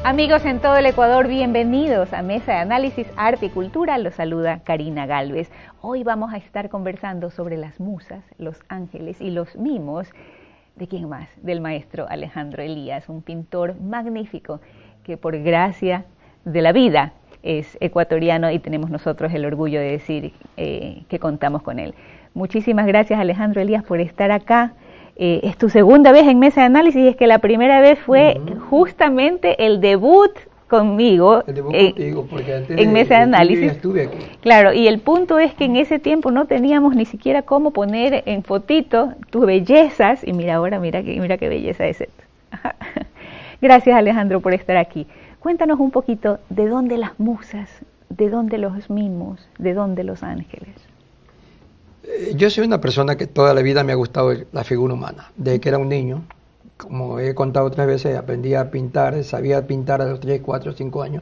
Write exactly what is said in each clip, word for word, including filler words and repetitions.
Amigos en todo el Ecuador, bienvenidos a Mesa de Análisis, Arte y Cultura. Los saluda Karina Gálvez. Hoy vamos a estar conversando sobre las musas, los ángeles y los mimos. ¿De quién más? Del maestro Alejandro Elías, un pintor magnífico que por gracia de la vida es ecuatoriano y tenemos nosotros el orgullo de decir eh, que contamos con él. Muchísimas gracias, Alejandro Elías, por estar acá. Eh, es tu segunda vez en Mesa de Análisis, y es que la primera vez fue uh-huh. justamente el debut conmigo, el debut eh, contigo, porque antes en de, Mesa de Análisis. Estuve aquí. Claro, y el punto es que en ese tiempo no teníamos ni siquiera cómo poner en fotito tus bellezas, y mira ahora, mira, que, mira qué belleza es esto. Gracias, Alejandro, por estar aquí. Cuéntanos un poquito de dónde las musas, de dónde los mimos, de dónde los ángeles. Yo soy una persona que toda la vida me ha gustado la figura humana. Desde que era un niño, como he contado otras veces, aprendí a pintar, sabía pintar a los tres, cuatro, cinco años,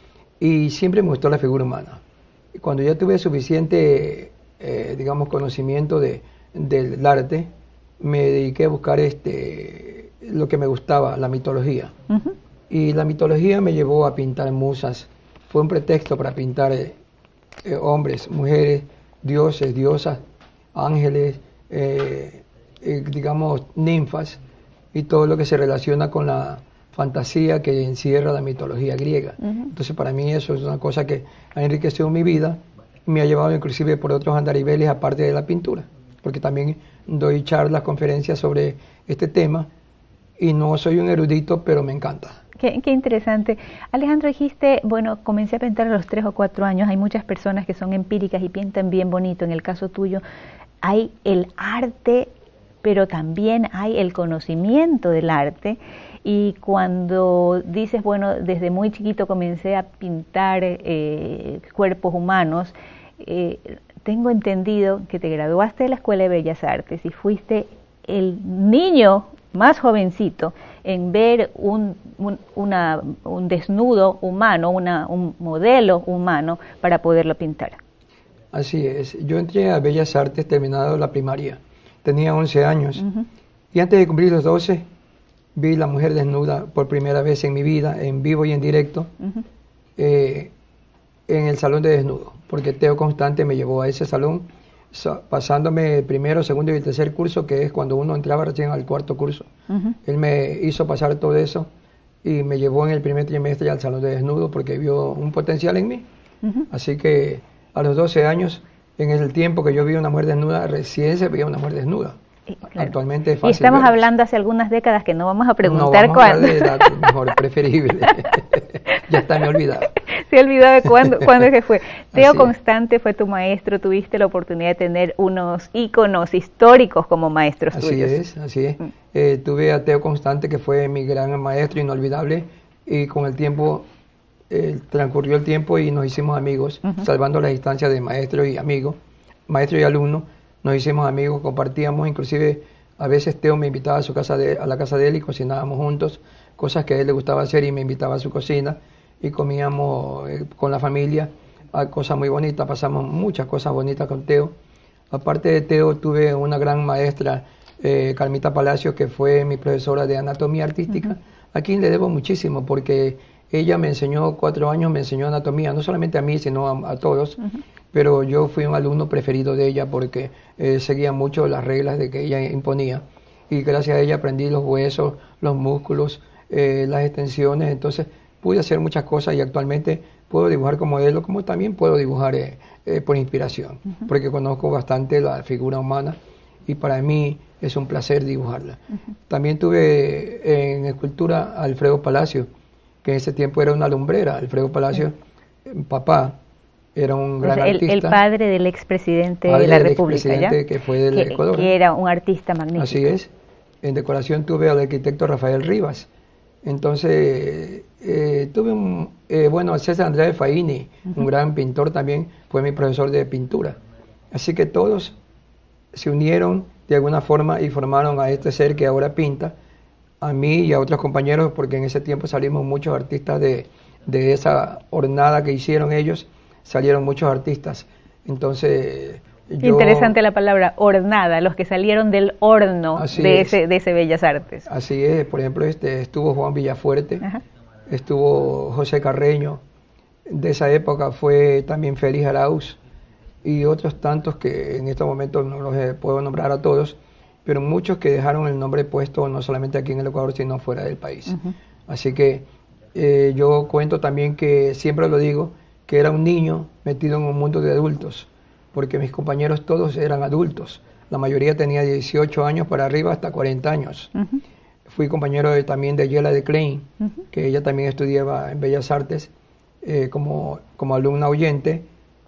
y siempre me gustó la figura humana. Y cuando ya tuve suficiente, eh, digamos, conocimiento de, del arte, me dediqué a buscar este, lo que me gustaba, la mitología. Uh-huh. Y la mitología me llevó a pintar musas. Fue un pretexto para pintar eh, eh, hombres, mujeres, dioses, diosas, ángeles, eh, eh, digamos, ninfas, y todo lo que se relaciona con la fantasía que encierra la mitología griega. Uh-huh. Entonces, para mí eso es una cosa que ha enriquecido mi vida y me ha llevado inclusive por otros andariveles aparte de la pintura, porque también doy charlas, conferencias sobre este tema, y no soy un erudito, pero me encanta. Qué, qué interesante. Alejandro, dijiste, bueno, comencé a pintar a los tres o cuatro años. Hay muchas personas que son empíricas y pintan bien bonito. En el caso tuyo, hay el arte, pero también hay el conocimiento del arte. Y cuando dices, bueno, desde muy chiquito comencé a pintar eh, cuerpos humanos, eh, tengo entendido que te graduaste de la Escuela de Bellas Artes y fuiste el niño más jovencito en ver un, un, una, un desnudo humano, una, un modelo humano para poderlo pintar. Así es. Yo entré a Bellas Artes terminado la primaria. Tenía once años. Uh-huh. Y antes de cumplir los doce, vi la mujer desnuda por primera vez en mi vida, en vivo y en directo, uh-huh. eh, en el salón de desnudo. Porque Teo Constante me llevó a ese salón, pasándome el primero, segundo y el tercer curso, que es cuando uno entraba recién al cuarto curso. Uh-huh. Él me hizo pasar todo eso y me llevó en el primer trimestre al salón de desnudo porque vio un potencial en mí. Uh-huh. Así que a los doce años, en el tiempo que yo vi una mujer desnuda, recién se veía una mujer desnuda. Claro. Actualmente es fácil. Y estamos verlos. hablando hace algunas décadas que no vamos a preguntar no vamos cuándo. A hablar de edad, mejor, preferible. Ya está, me he olvidado. Se ha olvidado de cuándo, cuándo es que fue. Teo Constante fue tu maestro, tuviste la oportunidad de tener unos íconos históricos como maestros así tuyos. Así es, así es. Mm. Eh, tuve a Teo Constante, que fue mi gran maestro, inolvidable, y con el tiempo, eh, transcurrió el tiempo y nos hicimos amigos, uh-huh. salvando la distancia de maestro y amigo, maestro y alumno. Nos hicimos amigos, compartíamos, inclusive a veces Teo me invitaba a su casa de, a la casa de él y cocinábamos juntos, cosas que a él le gustaba hacer, y me invitaba a su cocina y comíamos eh, con la familia, a cosas muy bonitas, pasamos muchas cosas bonitas con Teo. Aparte de Teo, tuve una gran maestra, eh, Carmita Palacios, que fue mi profesora de anatomía artística, uh-huh. a quien le debo muchísimo, porque ella me enseñó, cuatro años me enseñó anatomía, no solamente a mí, sino a, a todos. Uh-huh. Pero yo fui un alumno preferido de ella porque eh, seguía mucho las reglas de que ella imponía, y gracias a ella aprendí los huesos, los músculos, eh, las extensiones. Entonces pude hacer muchas cosas y actualmente puedo dibujar como modelo, como también puedo dibujar eh, eh, por inspiración, uh-huh. porque conozco bastante la figura humana y para mí es un placer dibujarla. Uh-huh. También tuve en escultura a Alfredo Palacio, que en ese tiempo era una lumbrera. Alfredo Palacio, uh-huh. papá, era un gran pues el, artista. El padre del expresidente de la República, ¿ya? Que fue del que, Ecuador. Que era un artista magnífico. Así es. En decoración tuve al arquitecto Rafael Rivas. Entonces, eh, tuve un, eh, bueno, César Andrés Faini, uh-huh. un gran pintor también, fue mi profesor de pintura. Así que todos se unieron de alguna forma y formaron a este ser que ahora pinta, a mí y a otros compañeros, porque en ese tiempo salimos muchos artistas de, de esa hornada que hicieron ellos. Salieron muchos artistas. Entonces yo, interesante la palabra hornada, los que salieron del horno de ese, de ese Bellas Artes. Así es. Por ejemplo, este estuvo Juan Villafuerte, estuvo José Carreño, de esa época fue también Félix Arauz y otros tantos que en estos momentos no los puedo nombrar a todos, pero muchos que dejaron el nombre puesto no solamente aquí en el Ecuador, sino fuera del país. Uh-huh. Así que eh, yo cuento también que, siempre lo digo, que era un niño metido en un mundo de adultos, porque mis compañeros todos eran adultos. La mayoría tenía dieciocho años para arriba hasta cuarenta años. Uh-huh. Fui compañero de, también de Yela de Klein, uh-huh. que ella también estudiaba en Bellas Artes eh, como, como alumna oyente.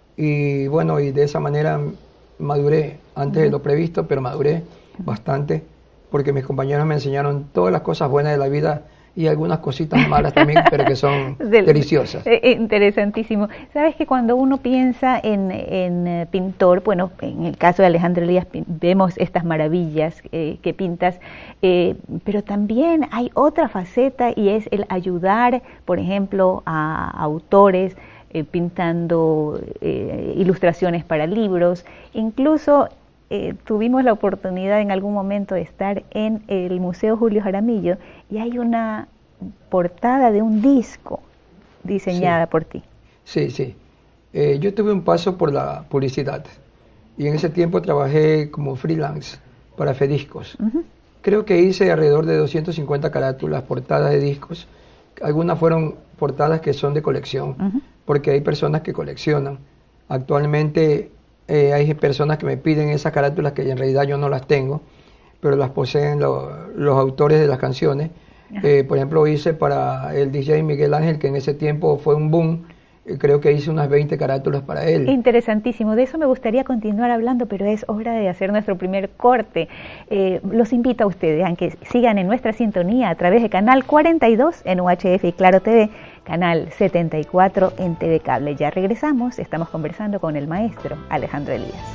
Y bueno, y de esa manera maduré antes uh-huh. de lo previsto, pero maduré uh-huh. bastante, porque mis compañeros me enseñaron todas las cosas buenas de la vida y algunas cositas malas también, pero que son Del, deliciosas. Interesantísimo. Sabes que cuando uno piensa en, en pintor, bueno, en el caso de Alejandro Elías vemos estas maravillas eh, que pintas, eh, pero también hay otra faceta y es el ayudar, por ejemplo, a autores eh, pintando eh, ilustraciones para libros, incluso Eh, tuvimos la oportunidad en algún momento de estar en el Museo Julio Jaramillo y hay una portada de un disco diseñada sí. por ti. Sí, sí. Eh, yo tuve un paso por la publicidad y en ese tiempo trabajé como freelance para Fediscos. Uh-huh. Creo que hice alrededor de doscientas cincuenta carátulas, portadas de discos. Algunas fueron portadas que son de colección, uh-huh. porque hay personas que coleccionan. Actualmente Eh, hay personas que me piden esas carátulas que en realidad yo no las tengo, pero las poseen lo, los autores de las canciones. Eh, por ejemplo, hice para el D J Miguel Ángel, que en ese tiempo fue un boom, eh, creo que hice unas veinte carátulas para él. Interesantísimo, de eso me gustaría continuar hablando, pero es hora de hacer nuestro primer corte. Eh, los invito a ustedes a que sigan en nuestra sintonía a través de Canal cuarenta y dos en U H F y Claro T V, Canal setenta y cuatro en T V Cable. Ya regresamos, estamos conversando con el maestro Alejandro Elías.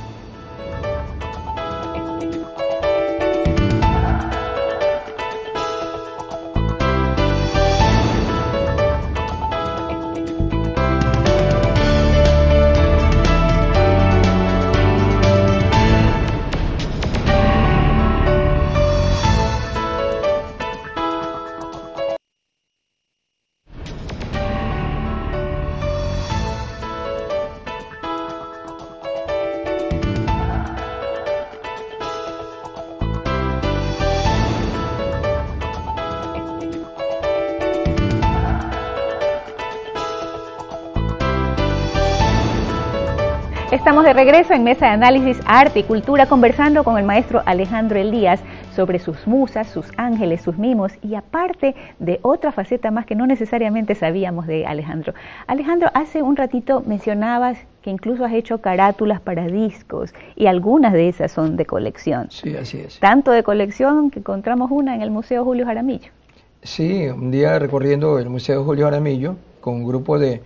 Estamos de regreso en Mesa de Análisis, Arte y Cultura, conversando con el maestro Alejandro Elías sobre sus musas, sus ángeles, sus mimos y aparte de otra faceta más que no necesariamente sabíamos de Alejandro. Alejandro, hace un ratito mencionabas que incluso has hecho carátulas para discos y algunas de esas son de colección. Sí, así es. Tanto de colección que encontramos una en el Museo Julio Jaramillo. Sí, un día recorriendo el Museo Julio Jaramillo con un grupo de...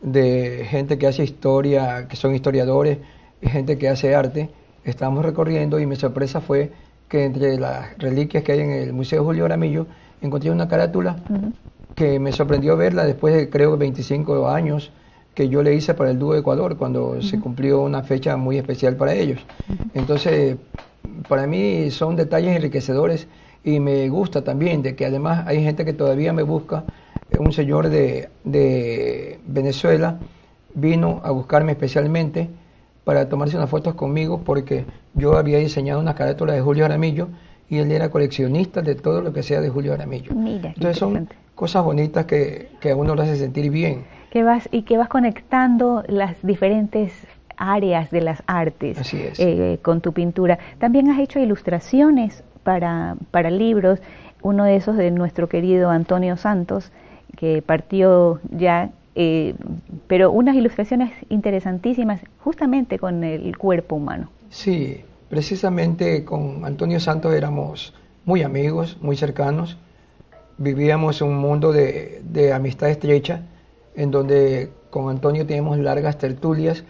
de gente que hace historia, que son historiadores, y gente que hace arte, estábamos recorriendo y mi sorpresa fue que entre las reliquias que hay en el Museo Julio Jaramillo encontré una carátula uh-huh. que me sorprendió verla después de creo veinticinco años que yo le hice para el Dúo Ecuador cuando uh-huh. se cumplió una fecha muy especial para ellos. Uh-huh. Entonces, para mí son detalles enriquecedores y me gusta también de que además hay gente que todavía me busca. Un señor de, de Venezuela vino a buscarme especialmente para tomarse unas fotos conmigo porque yo había diseñado una carátula de Julio Jaramillo y él era coleccionista de todo lo que sea de Julio Jaramillo. Mira, entonces son cosas bonitas que, que a uno lo hace sentir bien. Que vas, y que vas conectando las diferentes áreas de las artes. Así es. Eh, con tu pintura. También has hecho ilustraciones para, para libros, uno de esos de nuestro querido Antonio Santos, que partió ya, eh, pero unas ilustraciones interesantísimas justamente con el cuerpo humano. Sí, precisamente con Antonio Santos éramos muy amigos, muy cercanos, vivíamos un mundo de, de amistad estrecha, en donde con Antonio teníamos largas tertulias,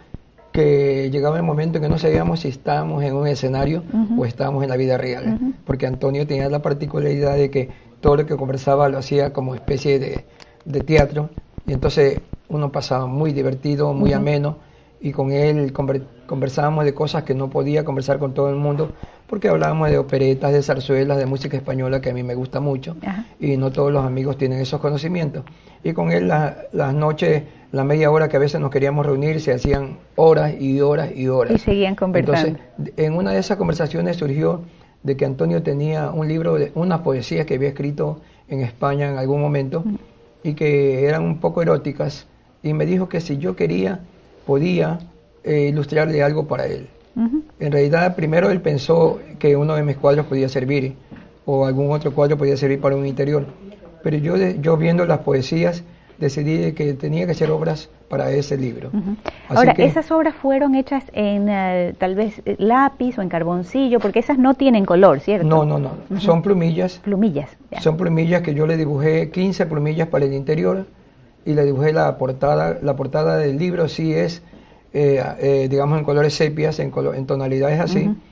que llegaba el momento en que no sabíamos si estábamos en un escenario uh-huh. o estábamos en la vida real, uh-huh. porque Antonio tenía la particularidad de que todo lo que conversaba lo hacía como especie de, de teatro, y entonces uno pasaba muy divertido, muy uh-huh. ameno, y con él conver, conversábamos de cosas que no podía conversar con todo el mundo, porque hablábamos de operetas, de zarzuelas, de música española, que a mí me gusta mucho, Ajá. y no todos los amigos tienen esos conocimientos. Y con él la, las noches, la media hora que a veces nos queríamos reunir, se hacían horas y horas y horas. Y seguían conversando. Entonces, en una de esas conversaciones surgió de que Antonio tenía un libro, de unas poesías que había escrito en España en algún momento, uh-huh. y que eran un poco eróticas, y me dijo que si yo quería, podía eh, ilustrarle algo para él. Uh-huh. En realidad, primero él pensó que uno de mis cuadros podía servir, o algún otro cuadro podía servir para un interior, pero yo, yo viendo las poesías, decidí que tenía que hacer obras para ese libro. Uh-huh. Ahora, que, ¿esas obras fueron hechas en uh, tal vez lápiz o en carboncillo? Porque esas no tienen color, ¿cierto? No, no, no. Uh-huh. Son plumillas. Plumillas. Ya. Son plumillas que yo le dibujé quince plumillas para el interior y le dibujé la portada. La portada del libro sí es, eh, eh, digamos, en colores sepias, en, color, en tonalidades así, uh-huh.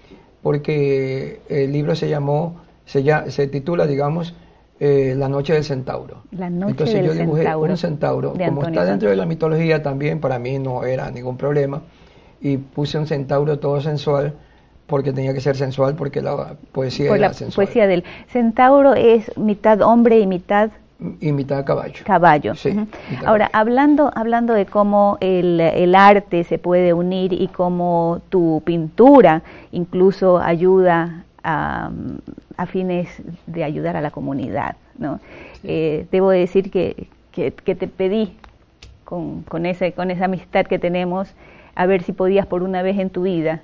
porque el libro se llamó, se, ya, se titula, digamos, Eh, La Noche del Centauro. La Noche Entonces del yo dibujé centauro un centauro, de como está dentro de la mitología también, para mí no era ningún problema, y puse un centauro todo sensual, porque tenía que ser sensual, porque la poesía Por era la sensual. Poesía del centauro es mitad hombre y mitad... Y mitad caballo. Caballo. Sí, uh-huh. mitad Ahora, caballo. hablando hablando de cómo el, el arte se puede unir y cómo tu pintura incluso ayuda a, a fines de ayudar a la comunidad, ¿no? Sí. Eh, debo decir que, que, que te pedí con, con, ese, con esa amistad que tenemos, a ver si podías por una vez en tu vida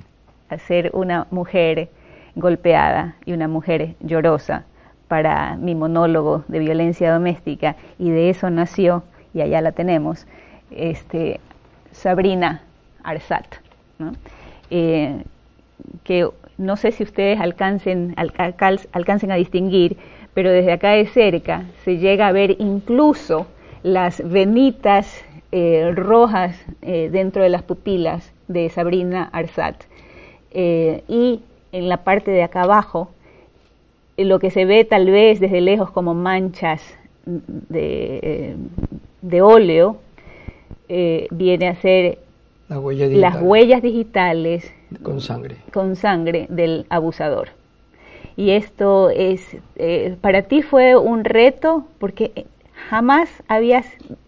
ser una mujer golpeada y una mujer llorosa para mi monólogo de violencia doméstica, y de eso nació, y allá la tenemos, este, Sabrina Arsat, ¿no? Eh, que no sé si ustedes alcancen, alcal, alcancen a distinguir, pero desde acá de cerca se llega a ver incluso las venitas eh, rojas eh, dentro de las pupilas de Sabrina Arsat. Eh, y en la parte de acá abajo, lo que se ve tal vez desde lejos como manchas de, eh, de óleo, eh, viene a ser la huella las huellas digitales con sangre. con sangre del abusador. Y esto es, eh, para ti fue un reto, porque jamás habías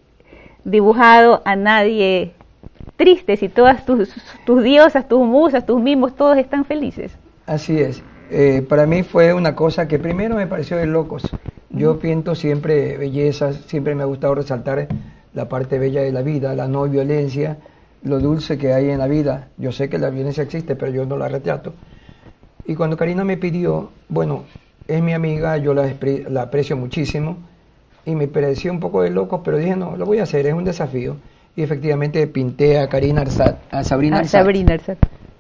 dibujado a nadie triste, si todas tus, tus diosas, tus musas, tus mimos, todos están felices. Así es. Eh, para mí fue una cosa que primero me pareció de locos. Yo uh-huh. pinto siempre bellezas, siempre me ha gustado resaltar la parte bella de la vida, la no violencia, lo dulce que hay en la vida. Yo sé que la violencia existe, pero yo no la retrato. Y cuando Karina me pidió, bueno, es mi amiga, yo la, la aprecio muchísimo, y me pareció un poco de locos, pero dije, no, lo voy a hacer, es un desafío. Y efectivamente pinté a Karina Arsat, a Sabrina Arsat. Ah, Sabrina Arsat.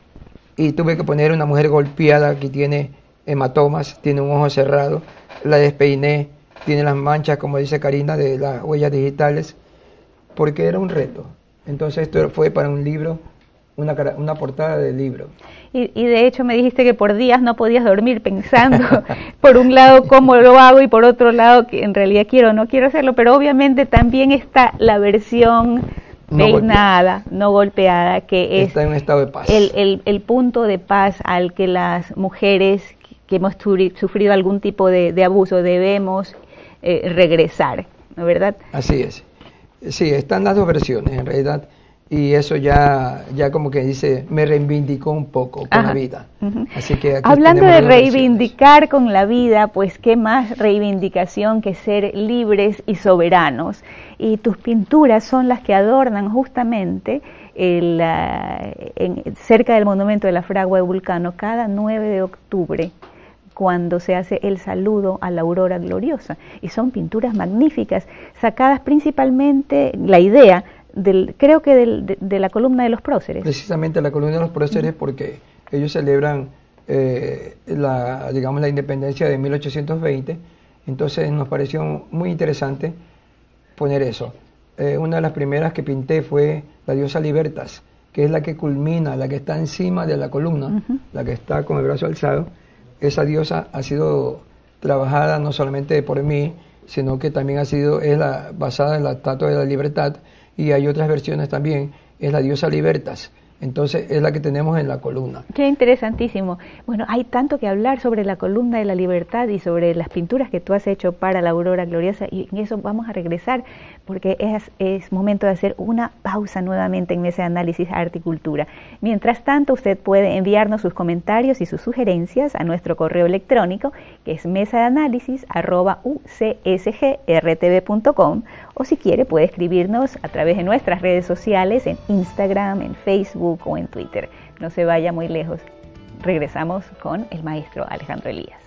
Y tuve que poner una mujer golpeada que tiene hematomas, tiene un ojo cerrado, la despeiné, tiene las manchas, como dice Karina, de las huellas digitales, porque era un reto. Entonces esto fue para un libro, una, una portada del libro. Y, y de hecho me dijiste que por días no podías dormir pensando, por un lado cómo lo hago y por otro lado que en realidad quiero o no quiero hacerlo, pero obviamente también está la versión no peinada, golpeada. no golpeada, que es está en un estado de paz. El, el, el punto de paz al que las mujeres que hemos sufrido algún tipo de, de abuso debemos eh, regresar, ¿no es verdad? Así es. Sí, están las dos versiones en realidad, y eso ya, ya como que dice, me reivindicó un poco con Ajá. la vida. Uh-huh. Así que aquí hablando de reivindicar versiones. Con la vida, pues qué más reivindicación que ser libres y soberanos. Y tus pinturas son las que adornan justamente el, uh, en, cerca del monumento de la fragua de Vulcano cada nueve de octubre, cuando se hace el saludo a la aurora gloriosa. Y son pinturas magníficas, sacadas principalmente, la idea, del, creo que del, de, de la columna de los próceres. Precisamente la columna de los próceres, uh-huh. porque ellos celebran, eh, la, digamos, la independencia de mil ochocientos veinte, entonces nos pareció muy interesante poner eso. Eh, una de las primeras que pinté fue la diosa Libertas, que es la que culmina, la que está encima de la columna, uh-huh. la que está con el brazo alzado. Esa diosa ha sido trabajada no solamente por mí, sino que también ha sido es la, basada en la estatua de la libertad, y hay otras versiones también, es la diosa Libertas, Entonces es la que tenemos en la columna. Qué interesantísimo. Bueno, hay tanto que hablar sobre la columna de la libertad y sobre las pinturas que tú has hecho para la Aurora Gloriosa, y en eso vamos a regresar porque es, es momento de hacer una pausa nuevamente en Mesa de Análisis Arte y Cultura. Mientras tanto, usted puede enviarnos sus comentarios y sus sugerencias a nuestro correo electrónico, que es mesa de análisis arroba u c s g r t v punto com, o si quiere puede escribirnos a través de nuestras redes sociales en Instagram, en Facebook o en Twitter. No se vaya muy lejos. Regresamos con el maestro Alejandro Elías.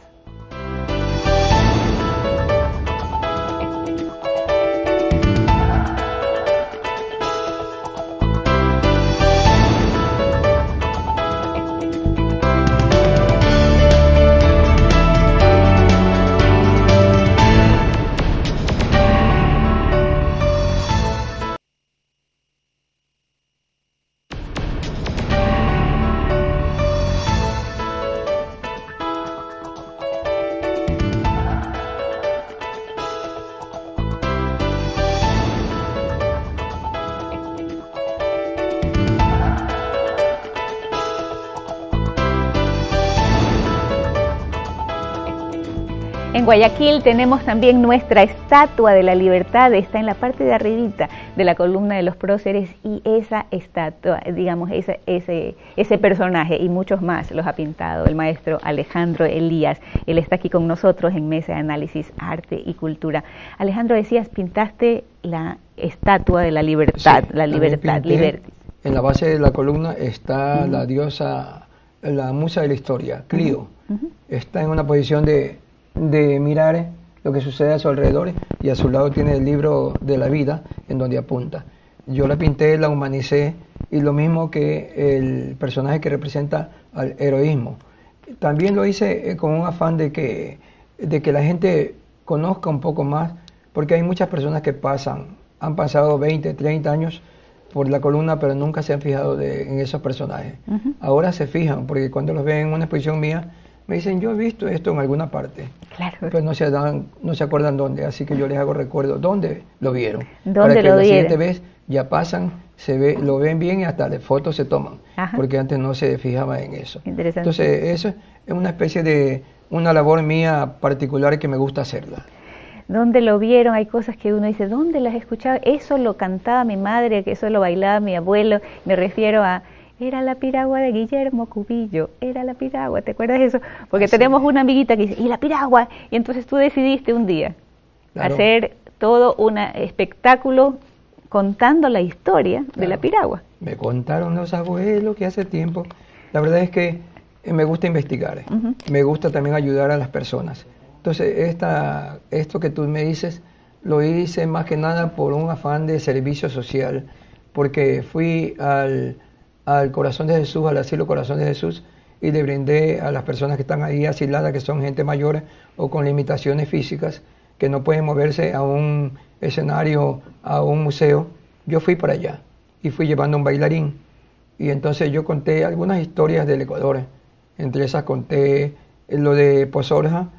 En Guayaquil tenemos también nuestra Estatua de la Libertad, está en la parte de arribita de la columna de los próceres, y esa estatua, digamos, ese, ese, ese personaje y muchos más los ha pintado el maestro Alejandro Elías. Él está aquí con nosotros en Mesa de Análisis Arte y Cultura. Alejandro, decías, pintaste la Estatua de la Libertad, sí, la libertad, libertad. En la base de la columna está uh-huh. la diosa, la musa de la historia, Clio. Uh-huh. Uh-huh. Está en una posición de de mirar lo que sucede a su alrededor, y a su lado tiene el libro de la vida en donde apunta. Yo la pinté, la humanicé, y lo mismo que el personaje que representa al heroísmo. También lo hice con un afán de que, de que la gente conozca un poco más, porque hay muchas personas que pasan, han pasado veinte, treinta años por la columna, pero nunca se han fijado de, en esos personajes. Uh-huh. Ahora se fijan, porque cuando los ven en una exposición mía, me dicen, yo he visto esto en alguna parte, claro, pero no se dan, no se acuerdan dónde, así que yo les hago recuerdo dónde lo vieron. ¿Dónde para que lo la vieron? siguiente vez ya pasan, se ve, lo ven bien y hasta de fotos se toman, Ajá. porque antes no se fijaba en eso. Interesante. Entonces eso es una especie de una labor mía particular que me gusta hacerla. ¿Dónde lo vieron? Hay cosas que uno dice, ¿dónde las he escuchado? Eso lo cantaba mi madre, que eso lo bailaba mi abuelo. Me refiero a... Era la piragua de Guillermo Cubillo, era la piragua, ¿te acuerdas de eso? Porque sí. tenemos una amiguita que dice, ¿y la piragua? Y entonces tú decidiste un día claro. hacer todo un espectáculo contando la historia claro. de la piragua. Me contaron los abuelos que hace tiempo. La verdad es que me gusta investigar, uh-huh. me gusta también ayudar a las personas. Entonces, esta, esto que tú me dices, lo hice más que nada por un afán de servicio social, porque fui al... al Corazón de Jesús, al asilo Corazón de Jesús, y le brindé a las personas que están ahí asiladas, que son gente mayor o con limitaciones físicas, que no pueden moverse a un escenario, a un museo. Yo fui para allá y fui llevando un bailarín, y entonces yo conté algunas historias del Ecuador. Entre esas conté lo de Pozorja,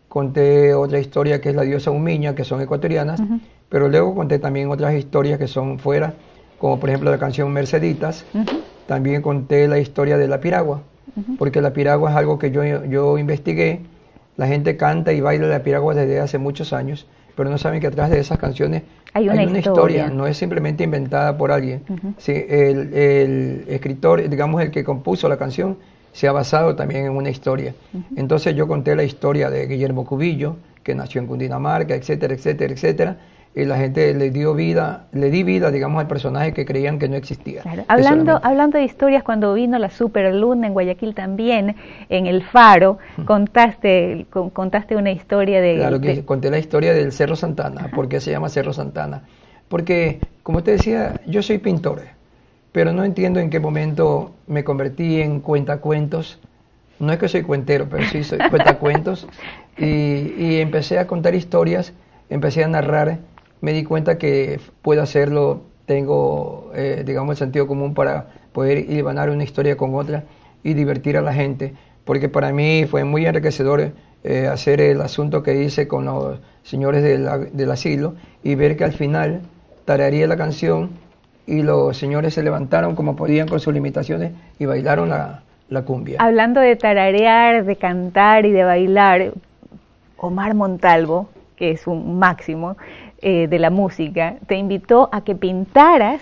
conté otra historia que es la diosa Umiña, que son ecuatorianas, uh-huh. pero luego conté también otras historias que son fuera, como por ejemplo la canción Merceditas. Uh-huh. También conté la historia de la piragua, uh-huh. porque la piragua es algo que yo, yo investigué. La gente canta y baila la piragua desde hace muchos años, pero no saben que atrás de esas canciones hay una, hay una historia. historia, no es simplemente inventada por alguien. Uh-huh. Sí, el, el escritor, digamos el que compuso la canción, se ha basado también en una historia. Uh-huh. Entonces yo conté la historia de Guillermo Cubillo, que nació en Cundinamarca, etcétera, etcétera, etcétera. Y la gente le dio vida, le di vida, digamos, al personaje que creían que no existía. Claro. Hablando, hablando de historias, cuando vino la superluna en Guayaquil también, en el Faro, hmm. contaste, con, contaste una historia de... Claro que de... conté la historia del Cerro Santana. Ajá. ¿Por qué se llama Cerro Santana? Porque, como te decía, yo soy pintor, pero no entiendo en qué momento me convertí en cuentacuentos. No es que soy cuentero, pero sí soy cuentacuentos. y, y empecé a contar historias, empecé a narrar. Me di cuenta que puedo hacerlo, tengo, eh, digamos, el sentido común para poder hilvanar una historia con otra y divertir a la gente, porque para mí fue muy enriquecedor eh, hacer el asunto que hice con los señores del, del asilo y ver que al final tararía la canción y los señores se levantaron como podían con sus limitaciones y bailaron la, la cumbia. Hablando de tararear, de cantar y de bailar, Omar Montalvo, que es un máximo eh, de la música, te invitó a que pintaras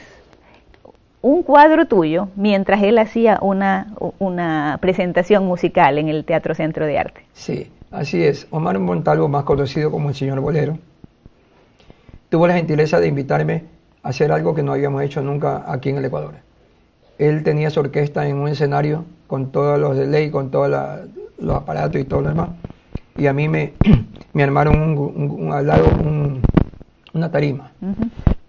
un cuadro tuyo mientras él hacía una, una presentación musical en el Teatro Centro de Arte. Sí, así es. Omar Montalvo, más conocido como el señor Bolero, tuvo la gentileza de invitarme a hacer algo que no habíamos hecho nunca aquí en el Ecuador. Él tenía su orquesta en un escenario con todos los de ley, con todos los aparatos y todo lo demás. Y a mí me, me armaron un, un, un, al lado un, una tarima. Uh-huh.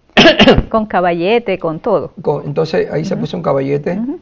Con caballete, con todo. Con, entonces ahí uh-huh. se puso un caballete uh-huh.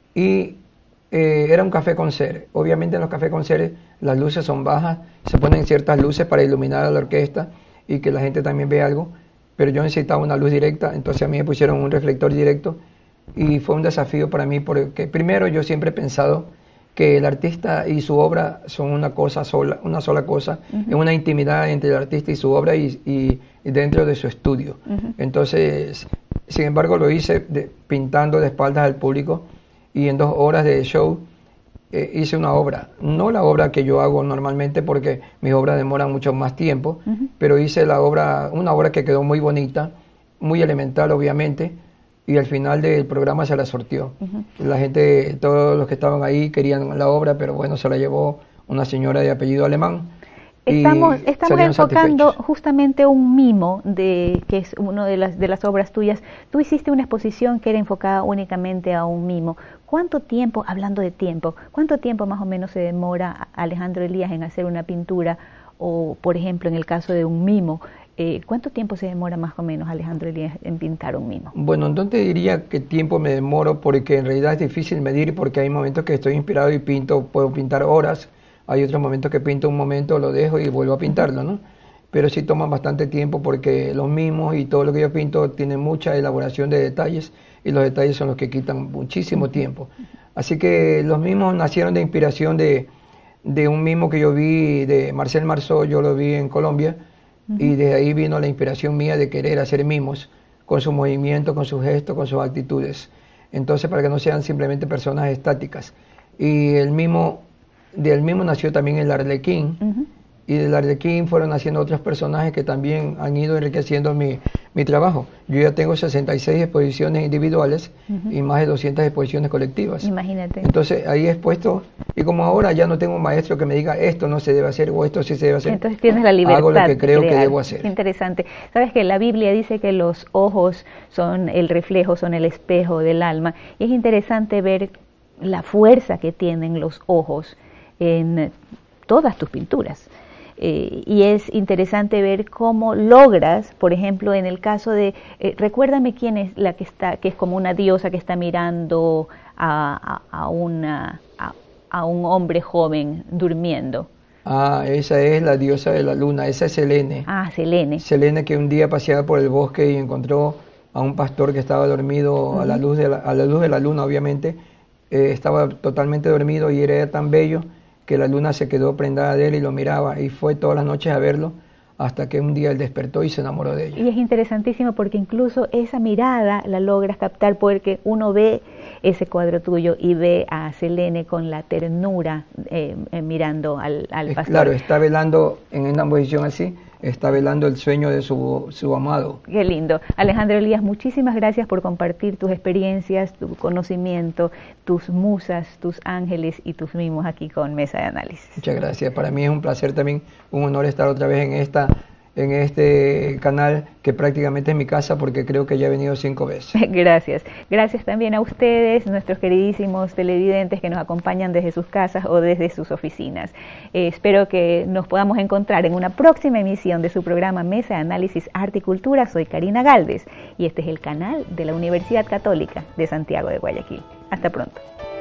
y eh, era un café con ser. Obviamente en los cafés con ser las luces son bajas, se ponen ciertas luces para iluminar a la orquesta y que la gente también vea algo, pero yo necesitaba una luz directa, entonces a mí me pusieron un reflector directo y fue un desafío para mí porque primero yo siempre he pensado que el artista y su obra son una cosa sola, una sola cosa, uh-huh. es una intimidad entre el artista y su obra y, y, y dentro de su estudio. Uh-huh. Entonces, sin embargo, lo hice de, pintando de espaldas al público y en dos horas de show eh, hice una obra. No la obra que yo hago normalmente porque mis obras demoran mucho más tiempo, uh-huh. pero hice la obra, una obra que quedó muy bonita, muy elemental obviamente, y al final del programa se la sortió. Uh-huh. La gente, todos los que estaban ahí querían la obra, pero bueno, se la llevó una señora de apellido alemán. Estamos, estamos enfocando justamente un mimo, de que es una de las, de las obras tuyas. Tú hiciste una exposición que era enfocada únicamente a un mimo. ¿Cuánto tiempo, hablando de tiempo, cuánto tiempo más o menos se demora Alejandro Elías en hacer una pintura? O, por ejemplo, en el caso de un mimo, Eh, ¿cuánto tiempo se demora más o menos Alejandro Elías en pintar un mimo? Bueno, no te diría qué tiempo me demoro porque en realidad es difícil medir porque hay momentos que estoy inspirado y pinto, puedo pintar horas, hay otros momentos que pinto un momento, lo dejo y vuelvo a pintarlo, ¿no? Pero sí toma bastante tiempo porque los mimos y todo lo que yo pinto tiene mucha elaboración de detalles y los detalles son los que quitan muchísimo tiempo. Así que los mimos nacieron de inspiración de, de un mimo que yo vi de Marcel Marceau, yo lo vi en Colombia. Uh-huh. Y de ahí vino la inspiración mía de querer hacer mimos con sus movimientos, con sus gestos, con sus actitudes. Entonces, para que no sean simplemente personas estáticas. Y el mimo, del mimo nació también el Arlequín. Uh-huh. Y del Arlequín fueron naciendo otros personajes que también han ido enriqueciendo mi, mi trabajo. Yo ya tengo sesenta y seis exposiciones individuales uh-huh. y más de doscientas exposiciones colectivas. Imagínate. Entonces ahí he expuesto, y como ahora ya no tengo un maestro que me diga esto no se debe hacer o esto sí se debe hacer. Entonces tienes la libertad. Hago lo que creo de que debo hacer. Interesante. Sabes que la Biblia dice que los ojos son el reflejo, son el espejo del alma. Y es interesante ver la fuerza que tienen los ojos en todas tus pinturas. Eh, y es interesante ver cómo logras, por ejemplo, en el caso de, eh, recuérdame quién es la que está, que es como una diosa que está mirando a, a, a, una, a, a un hombre joven durmiendo. Ah, esa es la diosa de la luna, esa es Selene. Ah, Selene. Selene que un día paseaba por el bosque y encontró a un pastor que estaba dormido uh-huh. a la luz de la, a la luz de la luna, obviamente, eh, estaba totalmente dormido y era tan bello que la luna se quedó prendada de él y lo miraba y fue todas las noches a verlo hasta que un día él despertó y se enamoró de ella. Y es interesantísimo porque incluso esa mirada la logras captar porque uno ve ese cuadro tuyo y ve a Selene con la ternura eh, eh, mirando al, al pastor. Claro, está velando en una posición así, está velando el sueño de su, su amado. Qué lindo. Alejandro Elías, muchísimas gracias por compartir tus experiencias, tu conocimiento, tus musas, tus ángeles y tus mimos aquí con Mesa de Análisis. Muchas gracias. Para mí es un placer también, un honor estar otra vez en esta en este canal que prácticamente es mi casa porque creo que ya he venido cinco veces. Gracias. Gracias también a ustedes, nuestros queridísimos televidentes que nos acompañan desde sus casas o desde sus oficinas. Eh, espero que nos podamos encontrar en una próxima emisión de su programa Mesa de Análisis Arte y Cultura. Soy Karina Galvez y este es el canal de la Universidad Católica de Santiago de Guayaquil. Hasta pronto.